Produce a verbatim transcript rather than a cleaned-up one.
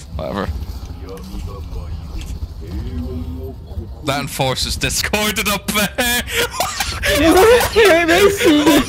Whatever. That enforces discorded up there. It makes me